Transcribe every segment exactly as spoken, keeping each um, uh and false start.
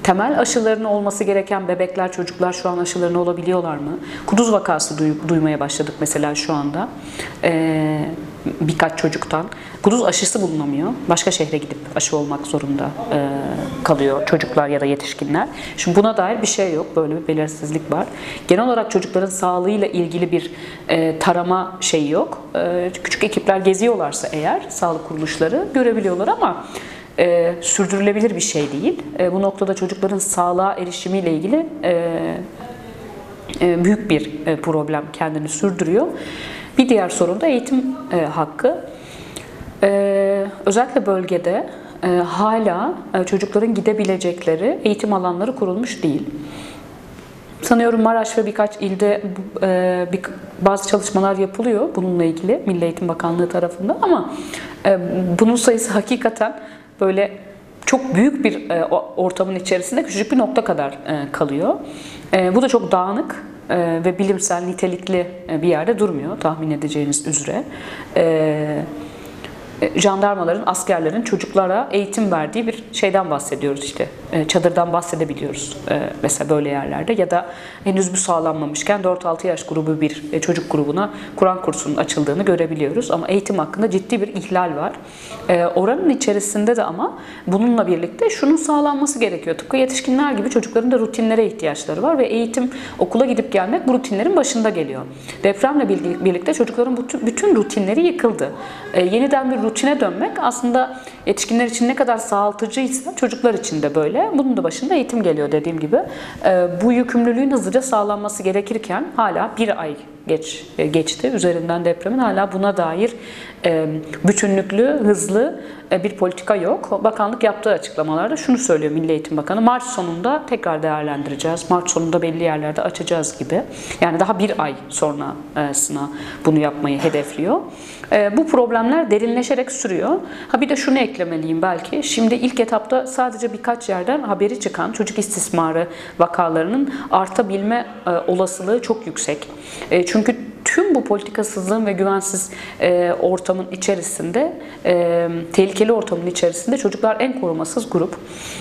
temel aşılarının olması gereken bebekler, çocuklar şu an aşılarını olabiliyorlar mı? Kuduz vakası duy, duymaya başladık mesela şu anda. Ee, birkaç çocuktan. Kuduz aşısı bulunamıyor. Başka şehre gidip aşı olmak zorunda e, kalıyor çocuklar ya da yetişkinler. Şimdi buna dair bir şey yok. Böyle bir belirsizlik var. Genel olarak çocukların sağlığıyla ilgili bir e, tarama şeyi yok. E, küçük ekipler geziyorlarsa eğer sağlık kuruluşları görebiliyorlar ama e, sürdürülebilir bir şey değil. E, bu noktada çocukların sağlığa erişimiyle ilgili e, e, büyük bir e, problem kendini sürdürüyor. Bir diğer sorun da eğitim e, hakkı. Ee, özellikle bölgede e, hala e, çocukların gidebilecekleri eğitim alanları kurulmuş değil. Sanıyorum Maraş ve birkaç ilde e, bir, bazı çalışmalar yapılıyor bununla ilgili Milli Eğitim Bakanlığı tarafından ama e, bunun sayısı hakikaten böyle çok büyük bir e, ortamın içerisinde küçük bir nokta kadar e, kalıyor. E, bu da çok dağınık e, ve bilimsel, nitelikli e, bir yerde durmuyor tahmin edeceğiniz üzere. E, jandarmaların, askerlerin çocuklara eğitim verdiği bir şeyden bahsediyoruz işte. Çadırdan bahsedebiliyoruz mesela böyle yerlerde ya da henüz bu sağlanmamışken dört altı yaş grubu bir çocuk grubuna Kur'an kursunun açıldığını görebiliyoruz ama eğitim hakkında ciddi bir ihlal var. Oranın içerisinde de ama bununla birlikte şunun sağlanması gerekiyor. Tıpkı yetişkinler gibi çocukların da rutinlere ihtiyaçları var ve eğitim, okula gidip gelmek bu rutinlerin başında geliyor. Depremle birlikte çocukların bütün rutinleri yıkıldı. Yeniden bir rutine dönmek aslında yetişkinler için ne kadar sağaltıcıysa çocuklar için de böyle. Bunun da başında eğitim geliyor dediğim gibi. Bu yükümlülüğün hızlıca sağlanması gerekirken hala bir ay geç geçti üzerinden depremin. Hala buna dair bütünlüklü, hızlı bir politika yok. Bakanlık yaptığı açıklamalarda şunu söylüyor Milli Eğitim Bakanı. Mart sonunda tekrar değerlendireceğiz. Mart sonunda belli yerlerde açacağız gibi. Yani daha bir ay sonrasına bunu yapmayı hedefliyor. Bu problemler derinleşerek sürüyor. Ha bir de şunu eklemeliyim belki. Şimdi ilk etapta sadece birkaç yerden haberi çıkan çocuk istismarı vakalarının artabilme olasılığı çok yüksek. Çünkü tüm bu politikasızlığın ve güvensiz e, ortamın içerisinde, e, tehlikeli ortamın içerisinde çocuklar en korumasız grup,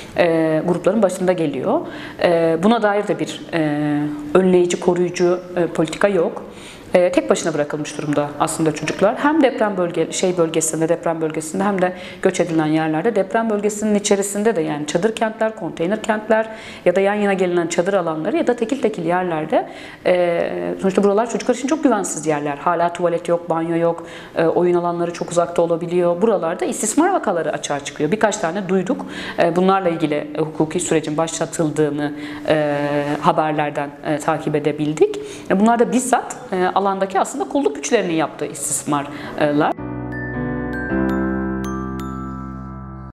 e, grupların başında geliyor. E, buna dair de bir e, önleyici, koruyucu e, politika yok. E, tek başına bırakılmış durumda aslında çocuklar. Hem deprem bölge şey bölgesinde, deprem bölgesinde hem de göç edilen yerlerde, deprem bölgesinin içerisinde de yani çadır kentler, konteyner kentler ya da yan yana gelinen çadır alanları ya da tekil tekil yerlerde e, sonuçta buralar çocuklar için çok güvensiz yerler. Hala tuvalet yok, banyo yok, e, oyun alanları çok uzakta olabiliyor. Buralarda istismar vakaları açığa çıkıyor. Birkaç tane duyduk. E, bunlarla ilgili e, hukuki sürecin başlatıldığını e, haberlerden e, takip edebildik. E, bunlar da bizzat e, alandaki aslında kolluk güçlerinin yaptığı istismarlar.